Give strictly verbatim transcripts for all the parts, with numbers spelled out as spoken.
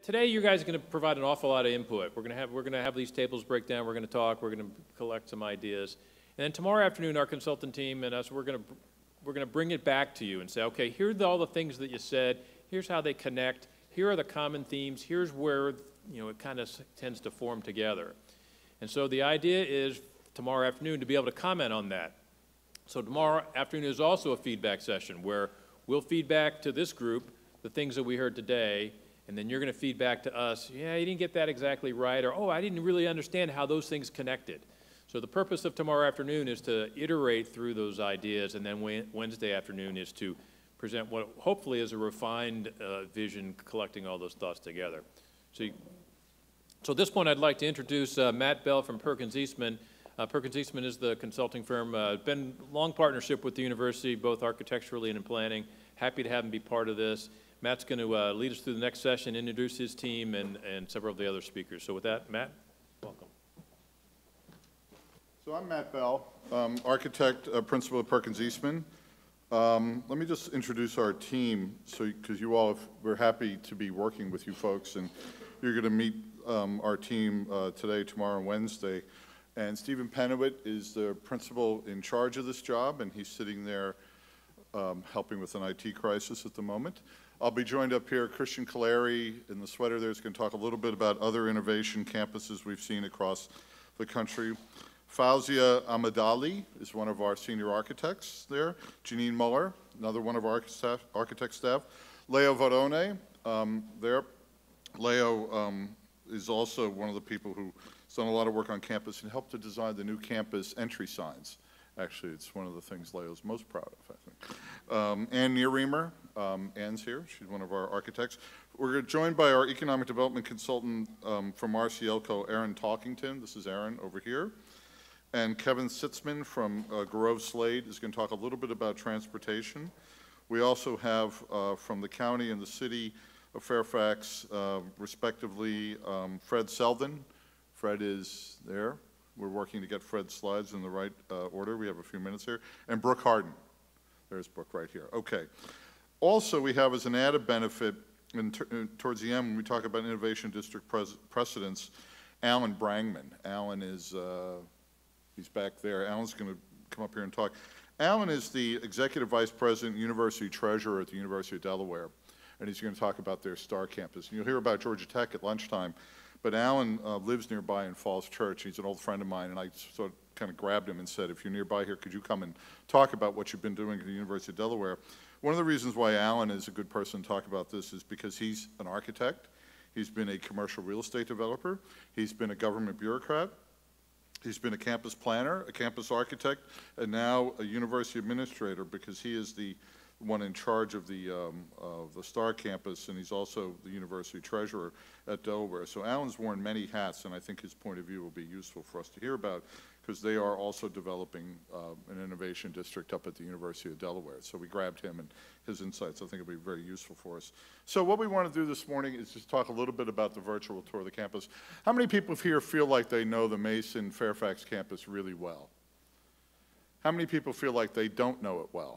today you guys are going to provide an awful lot of input. We're going to have, we're going to have these tables break down, we're going to talk, we're going to collect some ideas. And then tomorrow afternoon, our consultant team and us, we're going to, we're going to bring it back to you and say, okay, here are all the things that you said, here's how they connect, here are the common themes, here's where, you know, it kind of tends to form together. And so the idea is tomorrow afternoon to be able to comment on that. So tomorrow afternoon is also a feedback session where we'll feedback to this group the things that we heard today, and then you're going to feed back to us, yeah, you didn't get that exactly right, or, oh, I didn't really understand how those things connected. So the purpose of tomorrow afternoon is to iterate through those ideas, and then Wednesday afternoon is to present what hopefully is a refined uh, vision collecting all those thoughts together. So, you, so at this point, I'd like to introduce uh, Matt Bell from Perkins Eastman. Uh, Perkins Eastman is the consulting firm, uh, been long partnership with the university, both architecturally and in planning. Happy to have him be part of this. Matt's going to uh, lead us through the next session, introduce his team and, and several of the other speakers. So with that, Matt, welcome. So I'm Matt Bell, um, architect, uh, principal at Perkins Eastman. Um, let me just introduce our team, so because you all, have, we're happy to be working with you folks, and you're going to meet um, our team uh, today, tomorrow, and Wednesday. And Stephen Pennewitt is the principal in charge of this job, and he's sitting there um, helping with an I T crisis at the moment. I'll be joined up here, Christian Caleri in the sweater there is going to talk a little bit about other innovation campuses we've seen across the country. Fauzia Amadali is one of our senior architects there. Janine Muller, another one of our architect staff. Leo Varone um, there. Leo um, is also one of the people who's done a lot of work on campus and helped to design the new campus entry signs. Actually, it's one of the things Leo's most proud of, I think. Um, Ann Niereamer, um, Ann's here. She's one of our architects. We're joined by our economic development consultant um, from R C L C O, Aaron Talkington. This is Aaron over here. And Kevin Sitzman from uh, Grove Slade is going to talk a little bit about transportation. We also have uh, from the county and the city of Fairfax, uh, respectively, um, Fred Selden. Fred is there. We're working to get Fred's slides in the right uh, order. We have a few minutes here. And Brooke Harden. There's Brooke right here. Okay. Also, we have as an added benefit, in in, towards the end, when we talk about Innovation District precedents, Alan Brangman. Alan is, uh, he's back there. Alan's going to come up here and talk. Alan is the Executive Vice President, University Treasurer at the University of Delaware. And he's going to talk about their STAR campus. And you'll hear about Georgia Tech at lunchtime. But Alan uh, lives nearby in Falls Church. He's an old friend of mine, and I sort of kind of grabbed him and said, if you're nearby here, could you come and talk about what you've been doing at the University of Delaware? One of the reasons why Alan is a good person to talk about this is because he's an architect. He's been a commercial real estate developer. He's been a government bureaucrat. He's been a campus planner, a campus architect, and now a university administrator because he is the one in charge of the, um, of the STAR campus, and he's also the university treasurer at Delaware. So Alan's worn many hats, and I think his point of view will be useful for us to hear about because they are also developing uh, an innovation district up at the University of Delaware. So we grabbed him and his insights. I think it'll be very useful for us. So what we want to do this morning is just talk a little bit about the virtual tour of the campus. How many people here feel like they know the Mason Fairfax campus really well? How many people feel like they don't know it well?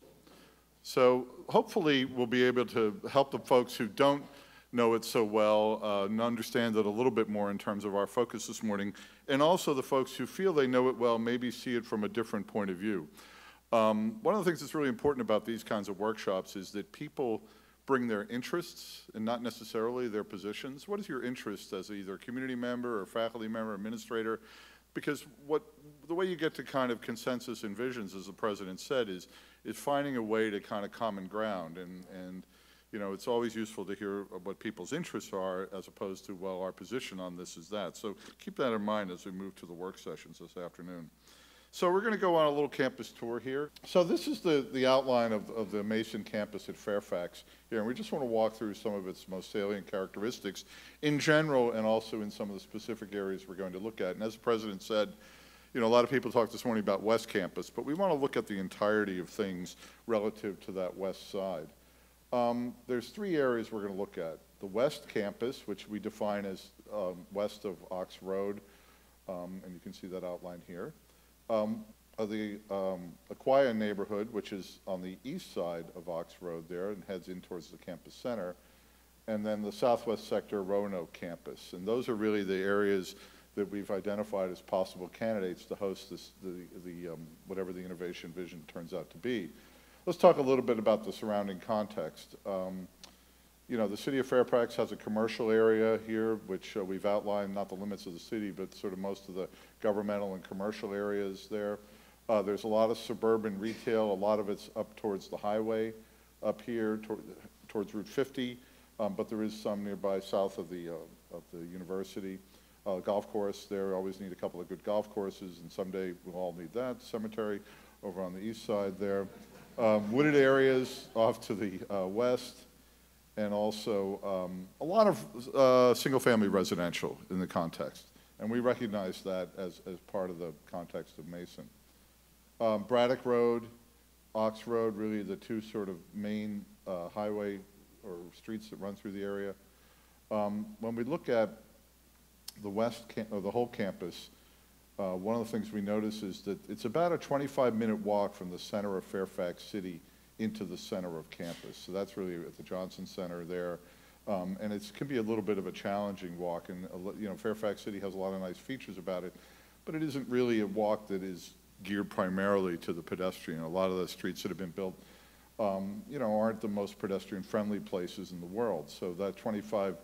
So hopefully we'll be able to help the folks who don't know it so well uh, and understand it a little bit more in terms of our focus this morning, and also the folks who feel they know it well maybe see it from a different point of view. Um, one of the things that's really important about these kinds of workshops is that people bring their interests and not necessarily their positions. What is your interest as either a community member or faculty member, administrator? Because what, the way you get to kind of consensus and visions, as the president said, is, is finding a way to kind of common ground. And, and, you know, it's always useful to hear what people's interests are as opposed to, well, our position on this is that. So keep that in mind as we move to the work sessions this afternoon. So we're going to go on a little campus tour here. So this is the, the outline of, of the Mason campus at Fairfax here, and we just want to walk through some of its most salient characteristics in general and also in some of the specific areas we're going to look at. And as the president said, you know, a lot of people talked this morning about West Campus, but we want to look at the entirety of things relative to that west side. Um, there's three areas we're going to look at. The West Campus, which we define as um, west of Ox Road, um, and you can see that outlined here. Um, uh, the um, Aquia neighborhood, which is on the east side of Ox Road there and heads in towards the campus center. and then the southwest sector Roanoke campus. And those are really the areas that we've identified as possible candidates to host this, the, the um, whatever the innovation vision turns out to be. Let's talk a little bit about the surrounding context. Um, you know, the city of Fairfax has a commercial area here, which uh, we've outlined, not the limits of the city, but sort of most of the governmental and commercial areas there. Uh, there's a lot of suburban retail, a lot of it's up towards the highway up here, toward, towards Route fifty, um, but there is some nearby south of the, uh, of the university. Uh, golf course there, always need a couple of good golf courses, and someday we'll all need that. Cemetery over on the east side there. Um, wooded areas off to the uh, west, and also um, a lot of uh, single-family residential in the context. And we recognize that as, as part of the context of Mason. Um, Braddock Road, Ox Road, really the two sort of main uh, highway or streets that run through the area. Um, when we look at the west, cam or the whole campus, uh, one of the things we notice is that it's about a twenty-five minute walk from the center of Fairfax City into the center of campus. So that's really at the Johnson Center there. Um, and it can be a little bit of a challenging walk. And, a, you know, Fairfax City has a lot of nice features about it, but it isn't really a walk that is geared primarily to the pedestrian. A lot of the streets that have been built, um, you know, aren't the most pedestrian-friendly places in the world. So that twenty-five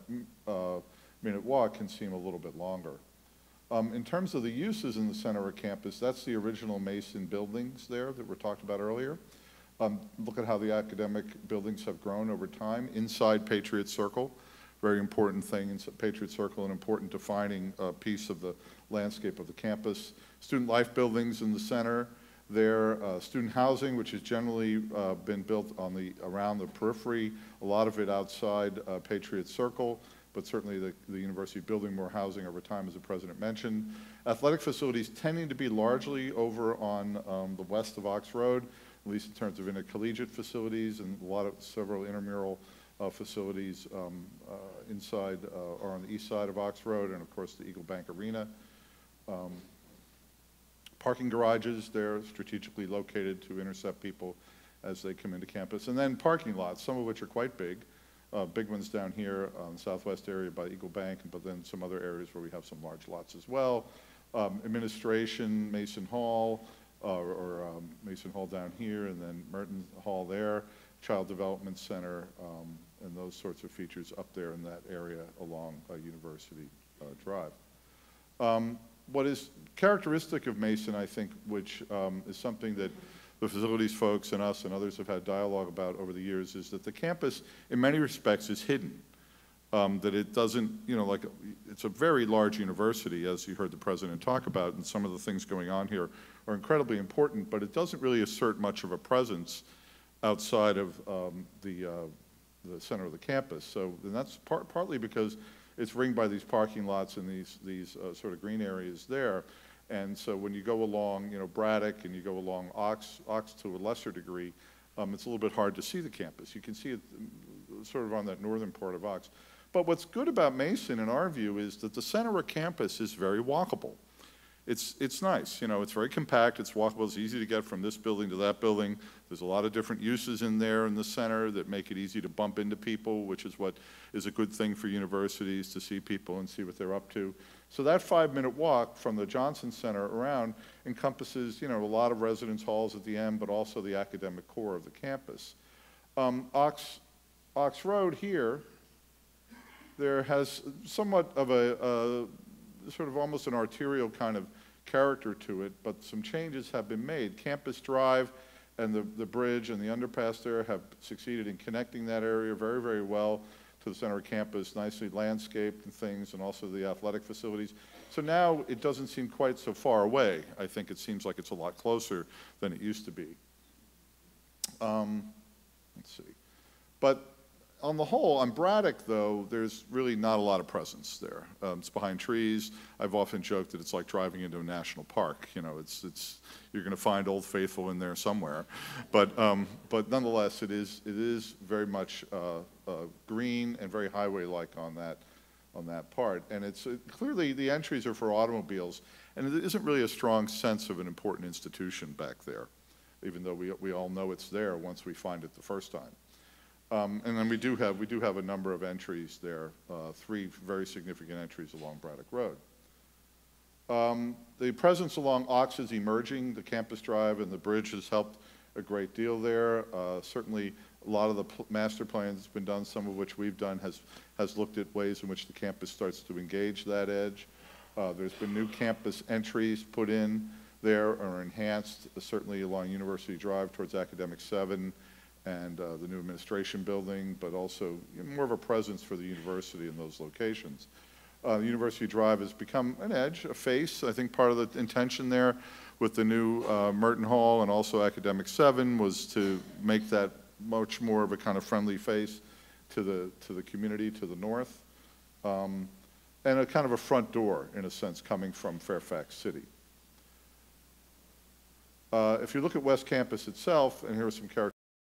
minute walk can seem a little bit longer. Um, in terms of the uses in the center of campus, that's the original Mason buildings there that were talked about earlier. Um, look at how the academic buildings have grown over time inside Patriot Circle. Very important thing in Patriot Circle, an important defining uh, piece of the landscape of the campus. Student life buildings in the center there, uh, student housing, which has generally uh, been built on the, around the periphery, a lot of it outside uh, Patriot Circle, but certainly the, the university building more housing over time, as the president mentioned. Athletic facilities tending to be largely over on um, the west of Ox Road, at least in terms of intercollegiate facilities, and a lot of several intramural uh, facilities um, uh, inside uh, or on the east side of Ox Road, and of course the Eagle Bank Arena. Um, parking garages there, strategically located to intercept people as they come into campus, and then parking lots, some of which are quite big. Uh, big ones down here on the southwest area by Eagle Bank, but then some other areas where we have some large lots as well. Um, administration, Mason Hall, uh, or, or um, Mason Hall down here, and then Merton Hall there, Child Development Center, um, and those sorts of features up there in that area along uh, University uh, Drive. Um, what is characteristic of Mason, I think, which um, is something that the facilities folks and us and others have had dialogue about over the years, is that the campus, in many respects, is hidden. Um, that it doesn't, you know, like, it's a very large university, as you heard the president talk about, and some of the things going on here are incredibly important, but it doesn't really assert much of a presence outside of um, the, uh, the center of the campus. So, and that's part, partly because it's ringed by these parking lots and these, these uh, sort of green areas there. And so when you go along, you know, Braddock and you go along Ox, Ox to a lesser degree, um, it's a little bit hard to see the campus. You can see it sort of on that northern part of Ox. But what's good about Mason, in our view, is that the center of campus is very walkable. It's, it's nice, you know, it's very compact, it's walkable, it's easy to get from this building to that building. There's a lot of different uses in there in the center that make it easy to bump into people, which is what is a good thing for universities, to see people and see what they're up to. So that five-minute walk from the Johnson Center around encompasses, you know, a lot of residence halls at the end, but also the academic core of the campus. Um, Ox, Ox Road here, there has somewhat of a, a sort of almost an arterial kind of character to it, but some changes have been made. Campus Drive and the, the bridge and the underpass there have succeeded in connecting that area very, very well to the center of campus, nicely landscaped and things, and also the athletic facilities. So now it doesn't seem quite so far away. I think it seems like it's a lot closer than it used to be. Um, let's see. But on the whole, on Braddock, though, there's really not a lot of presence there. Um, it's behind trees. I've often joked that it's like driving into a national park. You know, it's, it's, you're going to find Old Faithful in there somewhere. But, um, but nonetheless, it is, it is very much uh, uh, green and very highway-like on that, on that part. And it's uh, clearly the entries are for automobiles, and it isn't really a strong sense of an important institution back there, even though we, we all know it's there once we find it the first time. Um, And then we do have, we do have a number of entries there, uh, three very significant entries along Braddock Road. Um, The presence along Ox is emerging. The Campus Drive and the bridge has helped a great deal there. Uh, Certainly, a lot of the pl- master plans that's been done, some of which we've done, has, has looked at ways in which the campus starts to engage that edge. Uh, There's been new campus entries put in there or enhanced, uh, certainly along University Drive towards Academic seven and uh, the new administration building, but also you know, more of a presence for the university in those locations. Uh, University Drive has become an edge, a face. I think part of the intention there with the new uh, Merton Hall and also Academic seven was to make that much more of a kind of friendly face to the, to the community to the north. Um, and a kind of a front door, in a sense, coming from Fairfax City. Uh, if you look at West Campus itself, and here are some characteristics